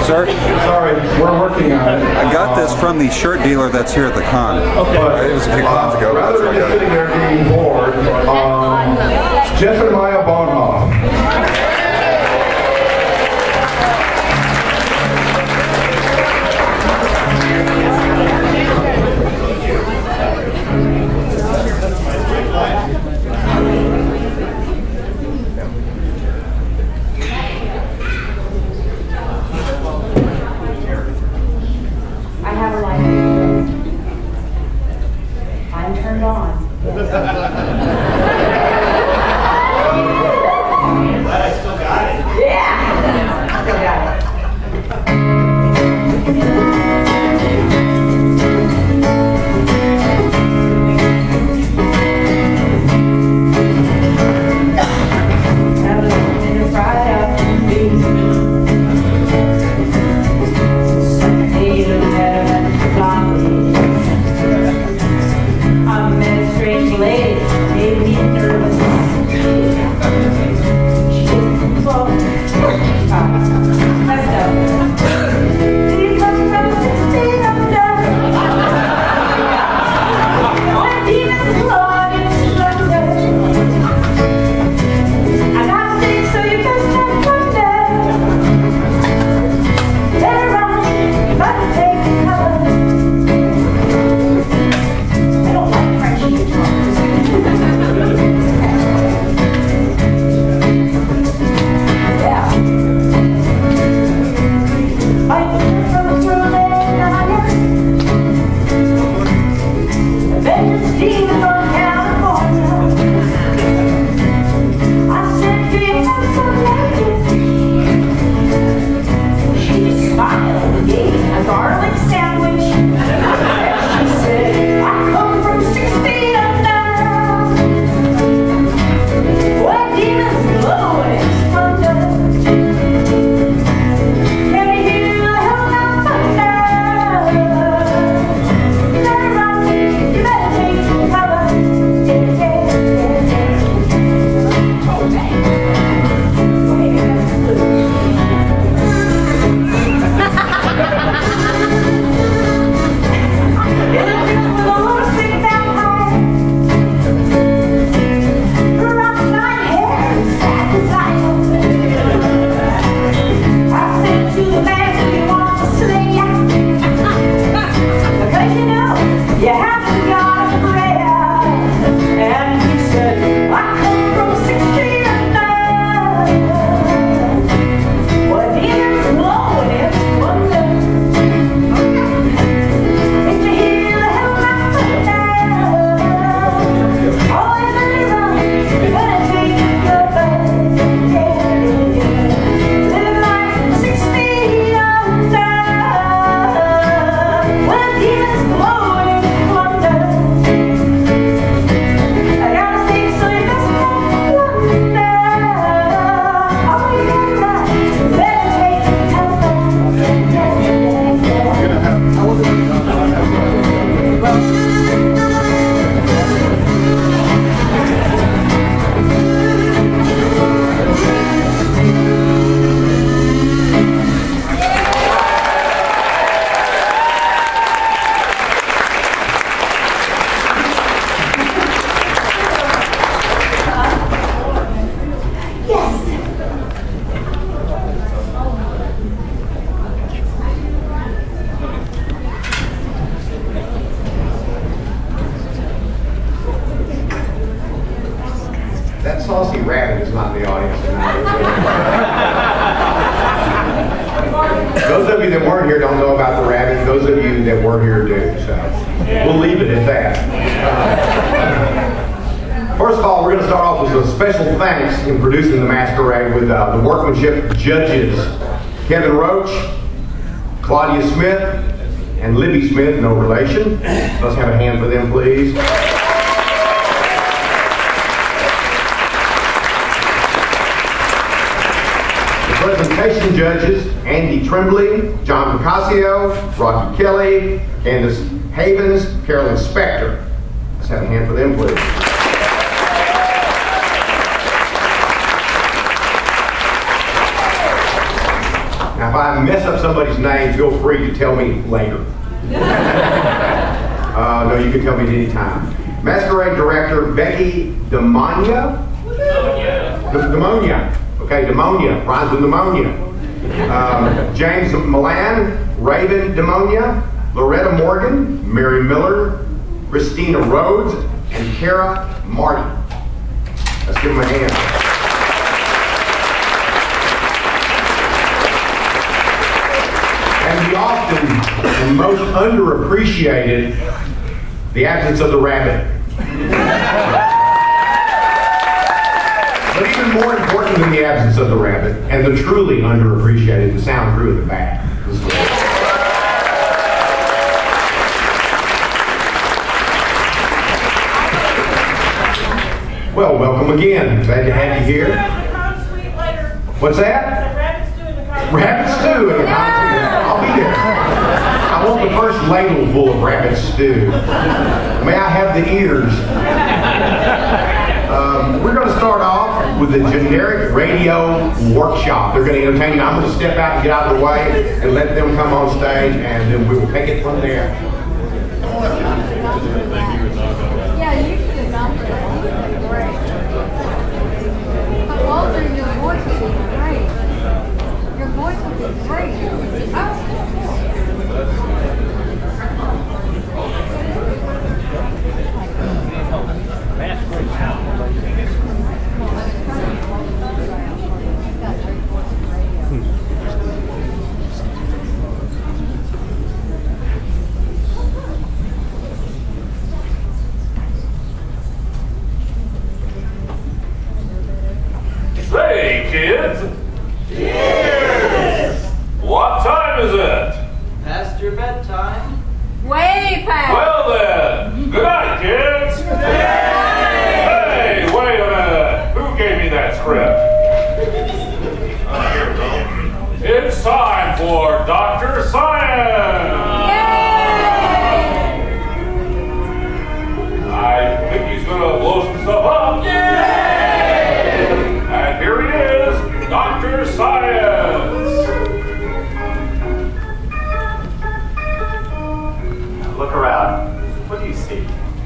sir. Sorry, we're working on it. I got this from the shirt dealer that's here at the con. Okay. It was a few cons ago. Rather than just sitting there being bored, Jeff and Maya Bonhoff. saucy rabbit is not in the audience tonight. Those of you that weren't here don't know about the rabbit. Those of you that were here do. So we'll leave it at that. First of all, we're going to start off with a special thanks in producing the masquerade with the workmanship judges, Kevin Roach, Claudia Smith, and Libby Smith, no relation. Let's have a hand for them, please. The presentation judges, Andy Tremblay, John Picasso, Rocky Kelly, Candace Havens, Carolyn Spector. Let's have a hand for them, please. Now, if I I mess up somebody's name, feel free to tell me later. No, you can tell me at any time. Masquerade Director Becky Demonia. Demonia. Okay, Demonia. Rhymes with pneumonia. James Milan, Raven Demonia, Loretta Morgan, Mary Miller, Christina Rhodes, and Kara Marty. Let's give them a hand. And the often and most underappreciated, the absence of the rabbit. But even more important than the absence of the rabbit, and the truly underappreciated, the sound crew in the back. Well, welcome again. Glad to have you here. What's that? Rabbit stew in the I'll be there. I want the first ladle full of rabbit stew. May I have the ears? We're going to start off with a generic radio workshop. They're going to entertain you. I'm going to step out and get out of the way and let them come on stage, and then we will take it from there. Yeah, you should have gone for that. Great. But Walter, your voice would be great. Your voice would be great. Say, kids. Cheers! What time is it? Past your bedtime. Way past. Well then, good night, kids. Hey, wait a minute. Who gave me that script? Here we go. It's time for Dr. Science. I think he's gonna blow some stuff up. And here he is, Dr. Science. Look around. What do you see?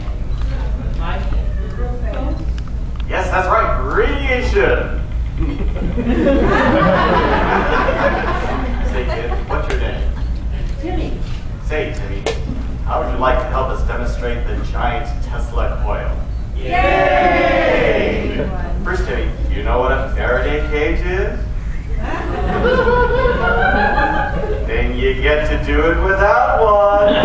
Yes, that's right. Radiation. Say, kid, what's your name? Timmy. Say, Timmy, how would you like to help us demonstrate the giant Tesla coil? Yay! First, Timmy, do you know what a Faraday cage is? Then you get to do it without one.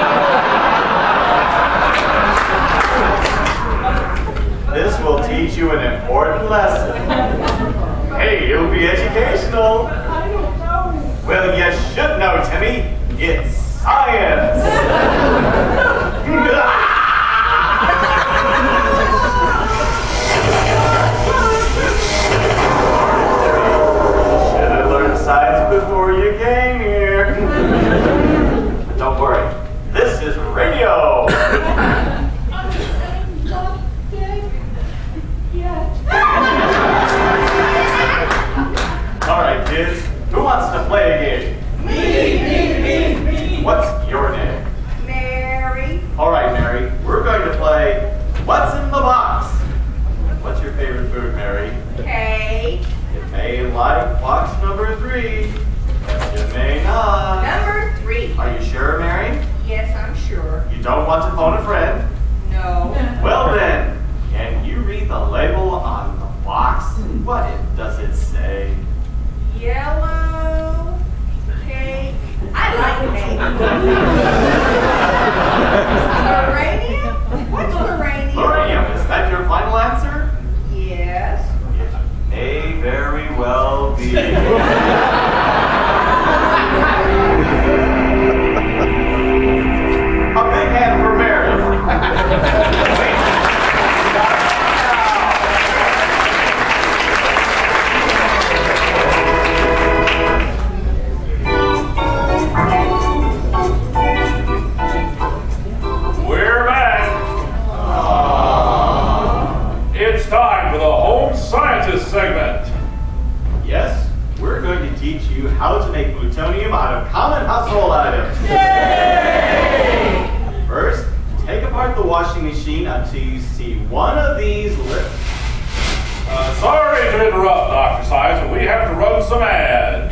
This will teach you an important lesson. Hey, it'll be educational. I don't know. Well, you should know, Timmy. It's science. Should have learned science before you came here. Don't worry. This is radio. All right, kids. Who wants to play a game? Me. What's your name? Mary. All right, Mary. We're going to play What's in the Box? What's your favorite food, Mary? Cake. You may like box number 3. You may not. Number 3. Are you sure, Mary? Yes, I'm sure. You don't want to phone a friend? No. Well then, can you read the label on the box? What does it say? Yellow cake. I like cake. Uranium? What's uranium? Uranium, is that your final answer? Yes. It may very well be. A big hand for Mary. We're back. It's time for the Home Scientist segment. Yes, we're going to teach you how to make plutonium out of common household items. Yay! First, take apart the washing machine until you see one of these lips. Sorry to interrupt, Dr. Science, but we have to run some ads.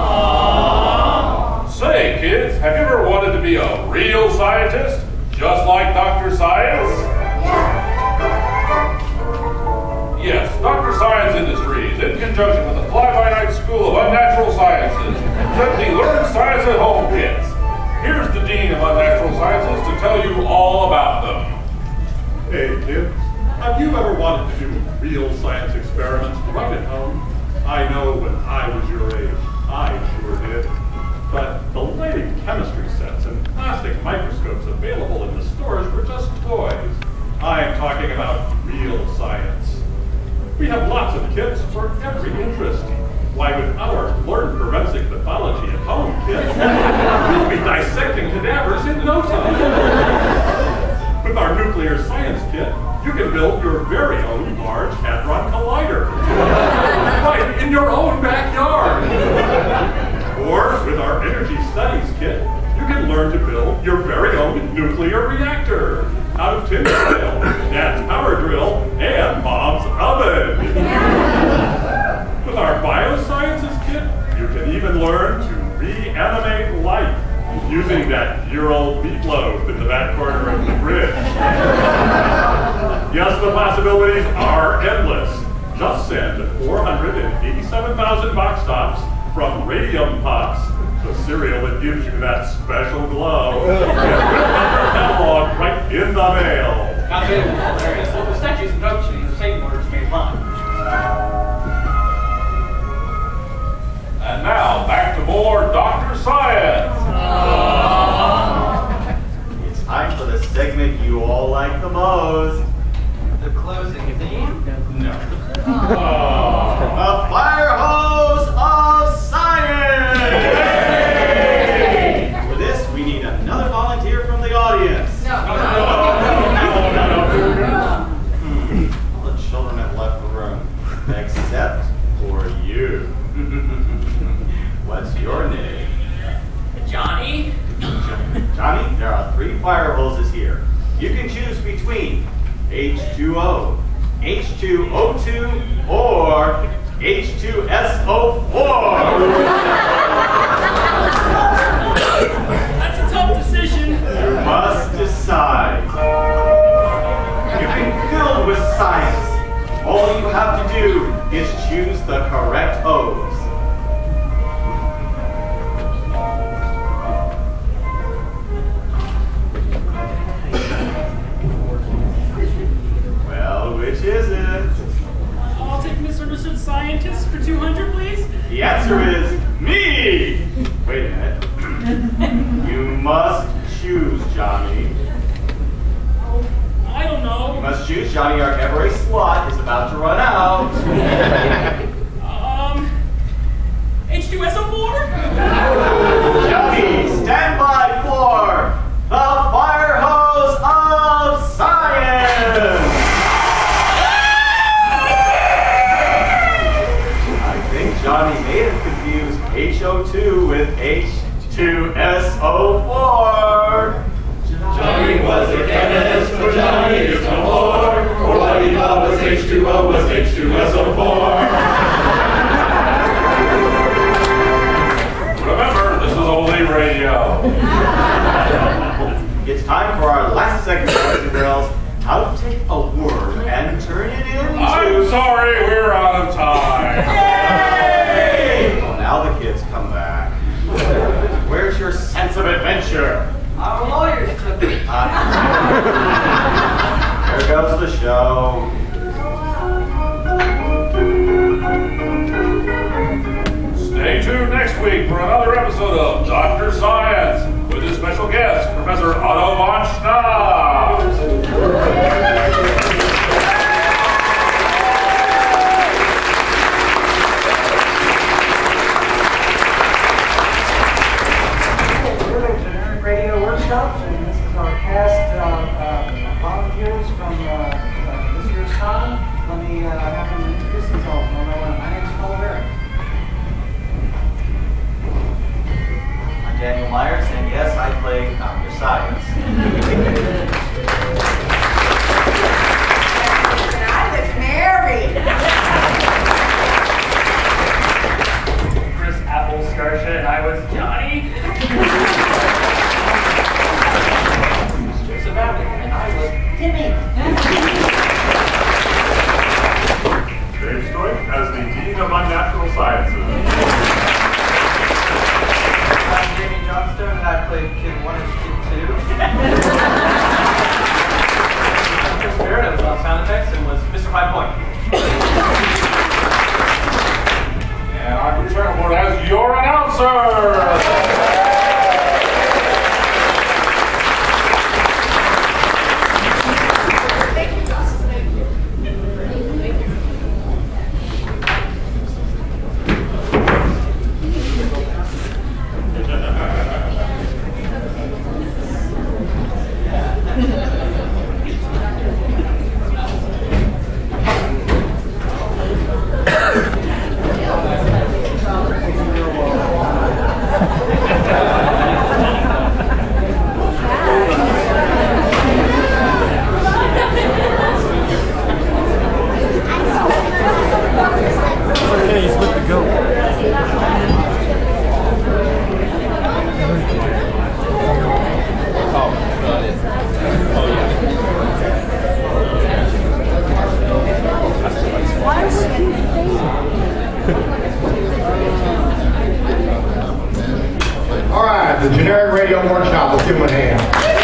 Say, kids, have you ever wanted to be a real scientist? Just like Dr. Science? Yes, Dr. Science Industries, in conjunction with the Fly-By-Night School of Unnatural Sciences, sent the Learn Science at Home kits. Here's the Dean of Unnatural Sciences to tell you all about them. Hey, kids, have you ever wanted to do real science experiments right at home? I know when I was your age, I sure did. But the lighting chemistry sets and plastic microscopes available in the stores were just toys. I'm talking about real science. We have lots of kits for every interest. Why, with our Learn Forensic Pathology at Home kit, we'll be dissecting cadavers in no time. With our Nuclear Science kit, you can build your very own Large Hadron Collider. Right in your own backyard. Or, with our Energy Studies kit, you can learn to build your very own nuclear reactor out of tin foil, Dad's power drill, and Mom's oven. With our Biosciences kit, you can even learn to reanimate life using that year-old meatloaf in the back corner of the fridge. Yes, the possibilities are endless. Just send 487,000 box tops from Radium Pops, the cereal that gives you that special glow, and with our catalog right in the mail. Now, they were hilarious. So the statues and notions, the Satan orders made lunch. And now, back to more Dr. Science. It's time for the segment you all like the most. The closing theme? No. A fire hose of science! Yay! For this, we need another volunteer from the audience. No. All the children have left the room, except for you. What's your name? Johnny? Johnny, there are 3 fire hoses here. You can choose between H2O, H2O2, or H2SO4. That's a tough decision. You must decide. You've been filled with science. All you have to do is choose the correct hose. Well, which is it? I'll take misunderstood scientist for 200, please. The answer is me! Wait a minute. You must choose, Johnny. I don't You know. must choose, Johnny. Our cabaret slot is about to run out. H2SO4? Johnny, stand by for the fire hose of science! I think Johnny may have confused HO2 with H2SO4. Johnny was a chemist, for Johnny is no more. For what he thought was H2O was H2SO4. Remember, this is only radio. It's time for our last segment, boys and girls. How to take a worm and turn it into... I'm sorry, we're out of time. Yay! Well, now the kids come back. Where's your sense of adventure? Our lawyers took it. There goes the show. Stay tuned next week for another episode of Dr. Science with his special guest, Professor Otto von Schnaps. Radio workshops, and this is our cast of volunteers from this year's con. Let me have them introduce themselves one by one. My name is Paul Barrett. of Unnatural Sciences. I'm Jamie Johnstone, and I played Kid 1 and Kid 2. Chris Barrett, I was on sound effects and was Mr. High Point. And I'm returning board as your announcer. All right, the generic radio workshop. Let's give them a hand.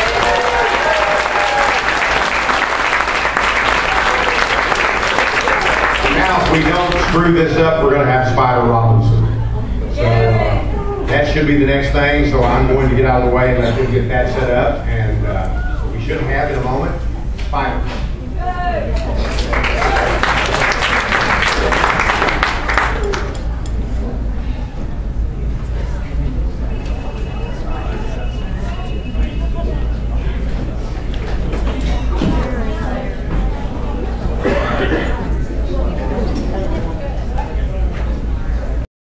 Now, if we don't screw this up, we're going to have Spider Robinson. So that should be the next thing. So I'm going to get out of the way and let them get that set up. And we should have in a moment Spider.